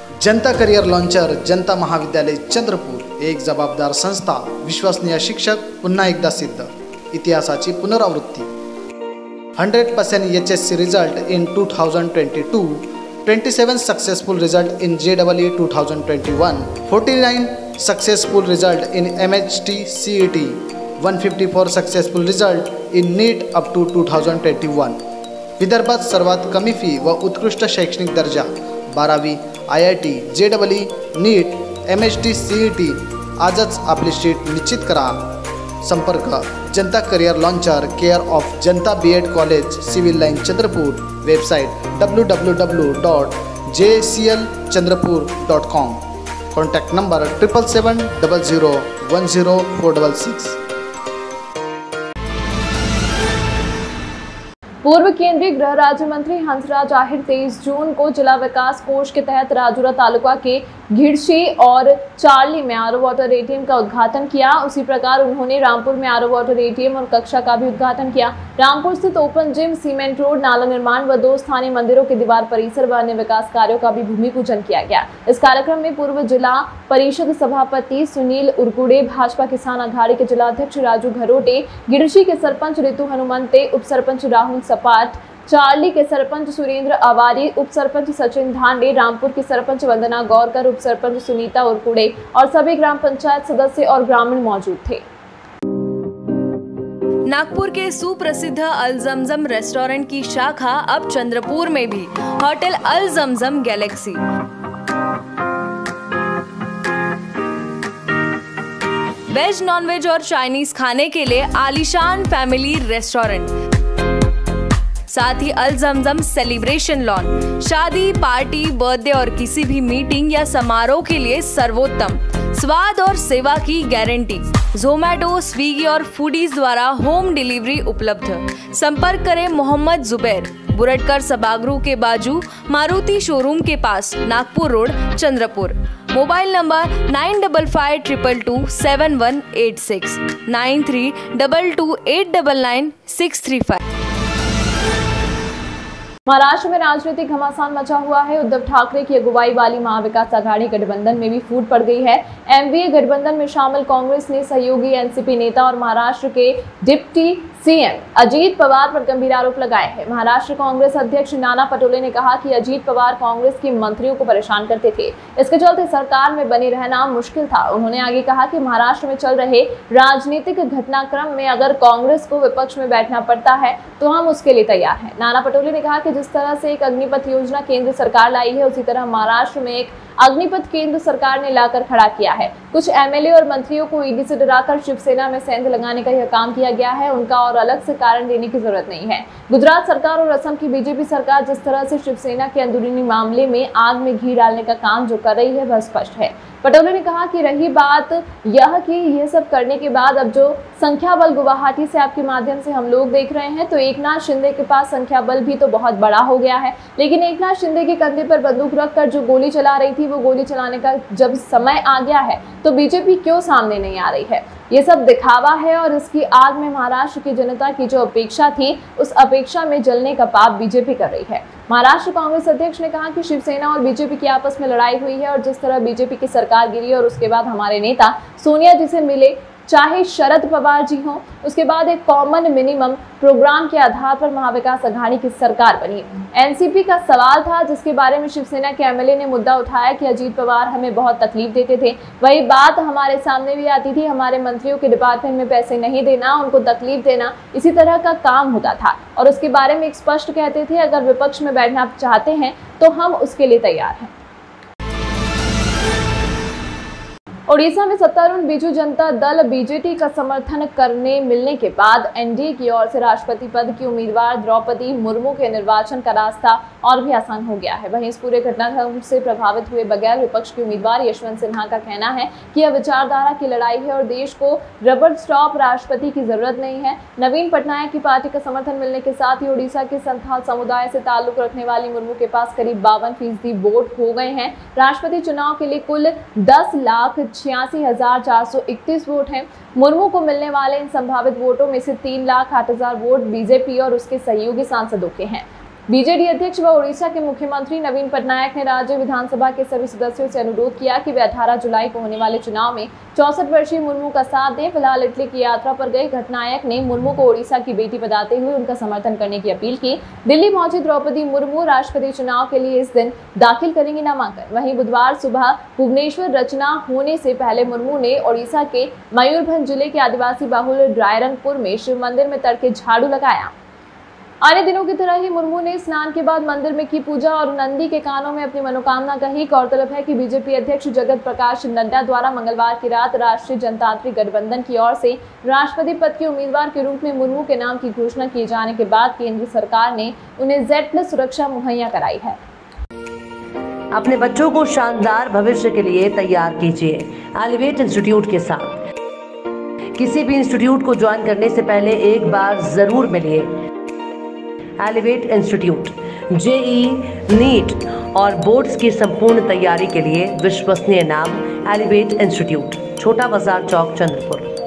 जनता career launcher जनता महाविद्यालय चंद्रपूर एक जबाबदार संस्था, विश्वसनीय शिक्षक, पुन्हा एकदा सिद्ध, इतिहासाची पुनरावृत्ती। 100% HSC result in 2022, 27 successful result in JEE 2021, 49 successful result in MHT CET, 154 successful result in NEET up to 2021। विदर्भात सर्वात कमी फी व उत्कृष्ट शैक्षणिक दर्जा 12वी IIT JEE NEET MHT CET। आजच आपली सीट निश्चित करा। संपर्क Janta career launcher, care of Janta BEd college, civil line Chandrapur. Website www.jclchandrapur.com। Contact number 7770010466। पूर्व केंद्रीय गृह राज्य मंत्री हंसराज आहिर 23 जून को जिला विकास कोष के तहत राजुरा तालुका के घिड़शी और चार्ली में आरओ वाटर ATM का उद्घाटन किया। उसी प्रकार उन्होंने रामपुर में आरओ वाटर ATM और कक्षा का भी उद्घाटन किया। रामपुर स्थित ओपन जिम, सीमेंट रोड, नाला निर्माण व 2 स्थानीय मंदिरों के दीवार परिसर व अन्य विकास कार्यों का भी भूमि पूजन किया गया। इस कार्यक्रम में पूर्व जिला परिषद सभापति सुनील उरकुड़े, भाजपा किसान अघाड़ी के जिला अध्यक्ष राजू घरोटे, गिरशी के सरपंच ऋतु हनुमंते, उप सरपंच राहुल सपाट, चार्ली के सरपंच सुरेंद्र अवारी, उप सरपंच सचिन धांडे, रामपुर की सरपंच वंदना गौरकर, उप सरपंच सुनीता उरकुड़े और सभी ग्राम पंचायत सदस्य और ग्रामीण मौजूद थे। नागपुर के सुप्रसिद्ध अल जमजम रेस्टोरेंट की शाखा अब चंद्रपुर में भी, hotel Al Zamzam galaxy. Veg, nonveg और चाइनीज खाने के लिए आलीशान फैमिली रेस्टोरेंट, साथ ही अल जमजम सेलिब्रेशन लॉन, शादी, पार्टी, बर्थडे और किसी भी मीटिंग या समारोह के लिए सर्वोत्तम स्वाद और सेवा की गारंटी। जोमैटो, स्विगी और फूडीज द्वारा होम डिलीवरी उपलब्ध। संपर्क करें मोहम्मद जुबैर, बुरटकर सभागृह के बाजू, मारुति शोरूम के पास, Nagpur road, Chandrapur. Mobile number 9552227186, 9322899635। Maharashtra में राजनीतिक घमासान मचा हुआ है। उद्धव ठाकरे की अगुवाई वाली महाविकास आघाड़ी गठबंधन में भी फूट पड़ गई है। MVA गठबंधन में शामिल कांग्रेस ने सहयोगी NCP नेता और महाराष्ट्र के डिप्टी CM अजीत पवार पर गंभीर आरोप लगाए हैं। महाराष्ट्र कांग्रेस अध्यक्ष नाना पटोले ने कहा कि अजीत पवार कांग्रेस के मंत्रियों को परेशान करते थे, इसके चलते सरकार में बने रहना मुश्किल था। उन्होंने आगे कहा कि महाराष्ट्र में चल रहे राजनीतिक घटनाक्रम में अगर कांग्रेस को विपक्ष में बैठना पड़ता है तो हम उसके लिए तैयार हैं। नाना पटोले ने कहा कि जिस तरह से एक अग्निपथ योजना केंद्र सरकार लाई है, उसी तरह महाराष्ट्र में एक अग्निपथ केंद्र सरकार ने लाकर खड़ा किया है। कुछ MLA और मंत्रियों को ED से डराकर शिवसेना में सेंध लगाने का यह काम किया गया है। उनका और अलग से कारण देने की जरूरत नहीं है। गुजरात सरकार और असम की BJP सरकार जिस तरह से शिवसेना के अंदरूनी मामले में आग में घी डालने का काम जो कर रही है वह स्पष्ट है। पटोले ने कहा कि रही बात यह कि यह सब करने के बाद अब जो संख्या बल गुवाहाटी से आपके माध्यम से हम लोग देख रहे हैं, तो एकनाथ शिंदे के पास संख्या बल भी तो बहुत बड़ा हो गया है, लेकिन एकनाथ शिंदे के कंधे पर बंदूक रखकर जो गोली चला रही थी वो गोली चलाने का जब समय आ गया है तो बीजेपी क्यों सामने नहीं आ रही है? ये सब दिखावा है और इसकी आग में महाराष्ट्र की जनता की जो अपेक्षा थी उस अपेक्षा में जलने का पाप बीजेपी कर रही है। महाराष्ट्र कांग्रेस अध्यक्ष ने कहा कि शिवसेना और बीजेपी की आपस में लड़ाई हुई है और जिस तरह बीजेपी की सरकार गिरी और उसके बाद हमारे नेता सोनिया जी से मिले, चाहे शरद पवार जी हों, उसके बाद एक कॉमन मिनिमम प्रोग्राम के आधार पर महाविकास आघाड़ी की सरकार बनी। NCP का सवाल था जिसके बारे में शिवसेना के MLA ने मुद्दा उठाया कि अजीत पवार हमें बहुत तकलीफ देते थे। वही बात हमारे सामने भी आती थी, हमारे मंत्रियों के डिपार्टमेंट में पैसे नहीं देना, उनको तकलीफ देना, इसी तरह का काम होता था और उसके बारे में एक स्पष्ट कहते थे अगर विपक्ष में बैठना चाहते हैं तो हम उसके लिए तैयार हैं। ओडिशा में सत्तारूढ़ बीजू जनता दल BJT का समर्थन करने मिलने के बाद NDA की ओर से राष्ट्रपति पद की उम्मीदवार द्रौपदी मुर्मू के निर्वाचन का रास्ता और भी आसान हो गया है। वहीं इस पूरे घटनाक्रम से प्रभावित हुए बगैर विपक्ष के उम्मीदवार यशवंत सिन्हा का कहना है कि यह विचारधारा की लड़ाई है और देश को रबर स्टॉप राष्ट्रपति की जरूरत नहीं है। नवीन पटनायक की पार्टी का समर्थन मिलने के साथ ही ओडिशा के संथाल समुदाय से ताल्लुक रखने वाली मुर्मू के पास करीब 52% वोट हो गए हैं। राष्ट्रपति चुनाव के लिए कुल 10,86,431 वोट हैं। मुर्मू को मिलने वाले इन संभावित वोटों में से 3,08,000 वोट बीजेपी और उसके सहयोगी सांसदों के हैं। बीजेडी अध्यक्ष व उड़ीसा के मुख्यमंत्री नवीन पटनायक ने राज्य विधानसभा के सभी सदस्यों से अनुरोध किया कि वे 18 जुलाई को होने वाले चुनाव में 64 वर्षीय मुर्मू का साथ दें। फिलहाल इटली की यात्रा पर गए घटनायक ने मुर्मू को उड़ीसा की बेटी बताते हुए उनका समर्थन करने की अपील की। दिल्ली पहुंची द्रौपदी मुर्मू राष्ट्रपति चुनाव के लिए इस दिन दाखिल करेंगी नामांकन। वहीं बुधवार सुबह भुवनेश्वर रचना होने से पहले मुर्मू ने उड़ीसा के मयूरभंज जिले के आदिवासी बहुल ड्रायरनपुर में शिव मंदिर में तड़के झाड़ू लगाया। अन्य दिनों की तरह ही मुर्मू ने स्नान के बाद मंदिर में की पूजा और नंदी के कानों में अपनी मनोकामना कही। गौरतलब है कि बीजेपी अध्यक्ष जगत प्रकाश नड्डा द्वारा मंगलवार की रात राष्ट्रीय जनतांत्रिक गठबंधन की ओर से राष्ट्रपति पद के उम्मीदवार के रूप में मुर्मू के नाम की घोषणा किए जाने के बाद केंद्र सरकार ने उन्हें Z+ सुरक्षा मुहैया कराई है। अपने बच्चों को शानदार भविष्य के लिए तैयार कीजिए एलिवेट इंस्टीट्यूट के साथ। किसी भी इंस्टीट्यूट को ज्वाइन करने से पहले एक बार जरूर मिलिए। एलिवेट इंस्टीट्यूट JEE, नीट और बोर्ड्स की संपूर्ण तैयारी के लिए विश्वसनीय नाम एलिवेट इंस्टीट्यूट, छोटा बाजार चौक, चंद्रपुर।